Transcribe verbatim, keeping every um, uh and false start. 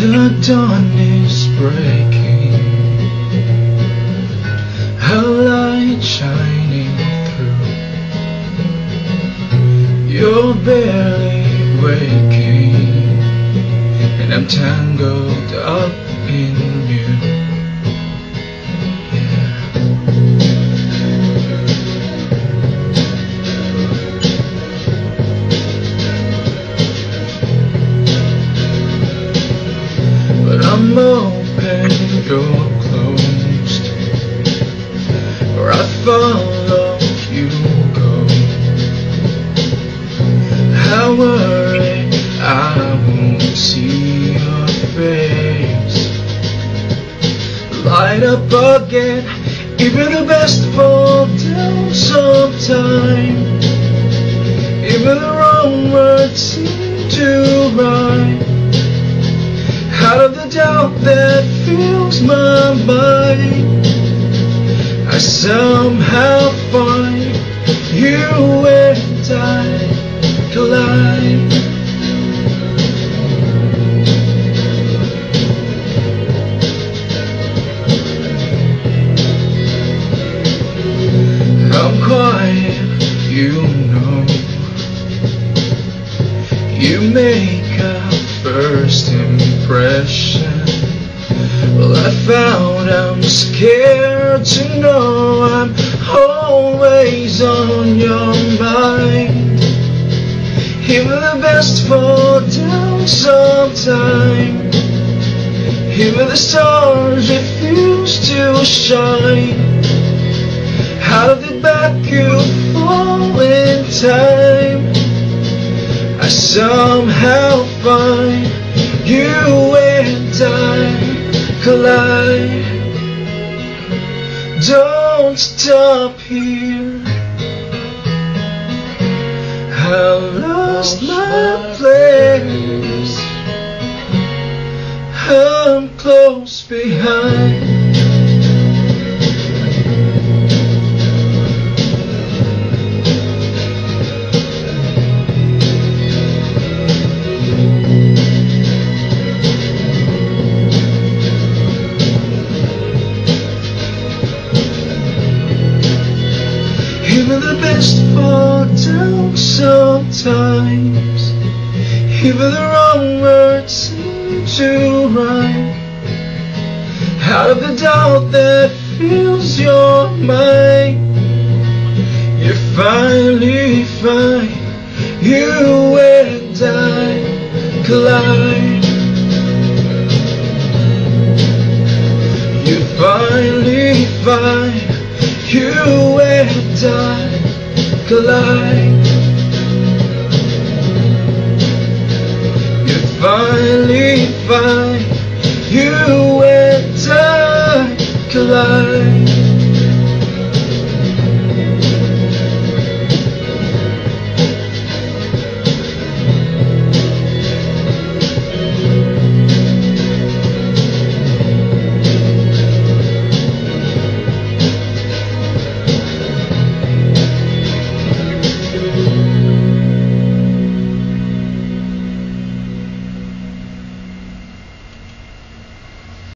The dawn is breaking, a light shining through. You're barely waking, and I'm tangled up in you. Yeah. But I'm open, you're closed, where I follow you go. How worried I won't see your face. Light up again, even the best fall down sometime. Even the wrong words seem to rhyme. Out of the doubt that fills my mind, I somehow find you and I collide. I'm quiet, you know. You make a first impression. Well, I found I'm scared to know I'm always on your mind. Even the best fall down sometime. Even the stars refuse to shine. Out of the back you fall in time. I somehow find you and I collide. Don't stop here. I lost my place. I'm close behind. Even the best fall down sometimes. Even the wrong words seem to rhyme. Out of the doubt that fills your mind, you finally find you and I collide. You finally find you and I collide. You finally find you